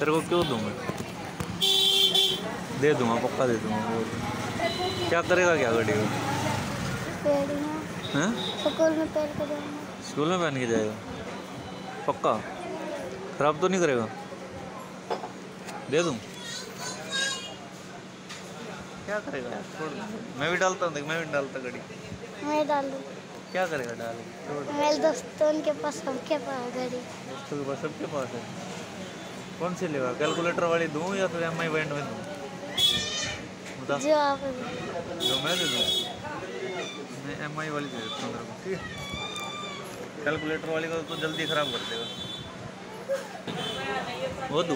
तेरे को क्यों दूंगा? दे दूंगा, पक्का दे दूंगा। वो क्या करेगा, क्या गाड़ी को? हैं? स्कूल में पहन के जाऊंगा। स्कूल में पहन के जाएगा? पक्का? खराब तो नहीं करेगा? दे दूं? क्या करेगा यार, छोड़ दो। मैं भी डालता हूँ, देख मैं भी डालता गाड़ी। मैं डाल दूँ। क्या करेगा डाल के? छोड़ दो। मेरे दोस्तों के पास, सबके पास गाड़ी। दोस्तों के पास, सबके पास है। कौन सी लेगा, कैलकुलेटर वाली दूं या फिर एम आई बैंड में दूं? बता। जो आप जो मैं दे दूं? मैं एम आई वाली दे देता हूँ तेरे को, ठीक है? कैलकुलेटर वाली का तो जल्दी ख़राब कर देगा। वो दूं?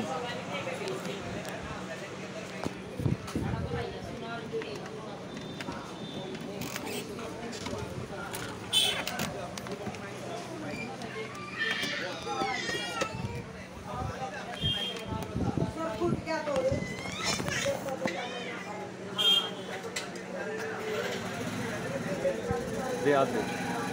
दे हाथ दे।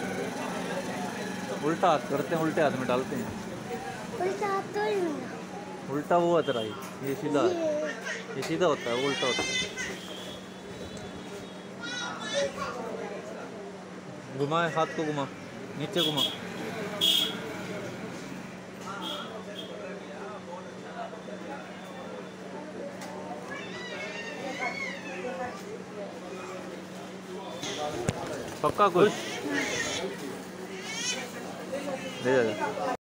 उल्टा हाथ करते हैं, उल्टे हाथ में डालते हैं। उल्टा हाथ तो ही नहीं। उल्टा वो होता है, ये सीधा है। ये सीधा होता है, वो उल्टा होता है। घुमाए हाथ को, घुमा नीचे, घुमा। पक्का खुश? दे जा।